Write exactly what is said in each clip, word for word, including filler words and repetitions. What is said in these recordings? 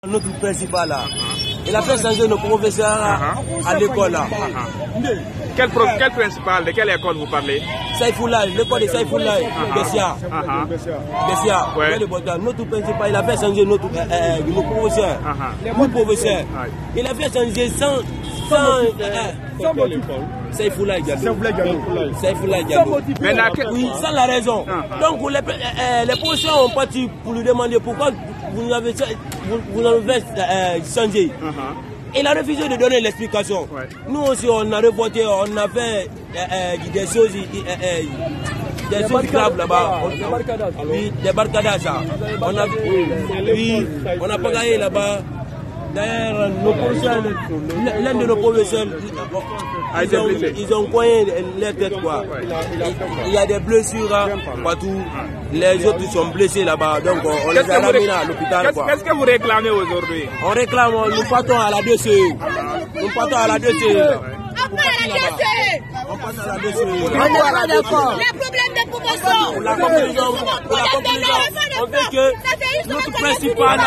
Notre principal là, il a fait changer nos professeurs uh -huh. à l'école là. Uh -huh. Quel, prof, quel principal, de quelle école vous parlez? Saïfoulaye, l'école de Saïfoulaye, Bessia. Bessia, notre principal, il a fait changer notre, euh, nos professeurs. Uh -huh. Nos professeurs. Uh -huh. Il a fait changer sans... sans euh, Saïfoulaye Diallo. Saïfoulaye Diallo. Oui, sans la raison. Uh -huh. Donc les, euh, les professeurs ont parti pour lui demander pourquoi vous avez, vous, vous avez euh, changé. Uh -huh. Il a refusé de donner l'explication. Ouais. Nous aussi, on a reporté, on a fait euh, euh, des choses, euh, euh, des des choses graves là-bas. Oui, des barcadages. On a, oui, on a pas gagné là-bas. D'ailleurs, l'un de nos professeurs, ils ont, ils ont coincé les têtes quoi. Il y a des blessures partout. Les autres sont blessés là-bas. Donc on les a ramenés à l'hôpital. Qu'est-ce que vous réclamez aujourd'hui? On réclame, nous partons à la D C E. Nous partons à la D C E. On part à la D C E. On passe à la D C E. On n'est pas d'accord. Les problèmes de professeurs. Pour la conclusion, pour la conclusion, on veut que notre principal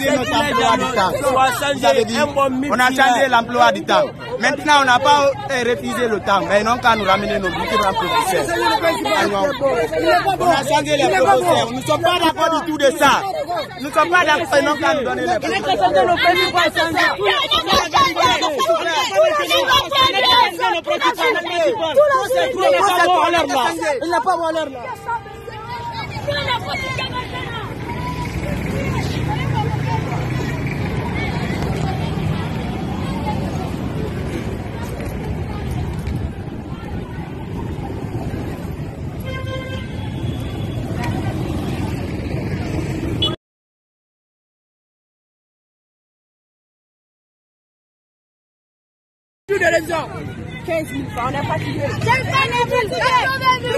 soit changé un bon on a changé l'emploi du temps. Maintenant, on n'a pas refusé le temps, mais non qu'à nous ramener nos différents professeurs. On a changé les professeurs. Nous ne sommes pas d'accord du tout de ça. Nous ne sommes pas d'accord, mais non qu'à nous donner les professeurs. Il n'a pas valeur là. De raison. quinze mille francs, on n'a pas tiré. quinze mille francs,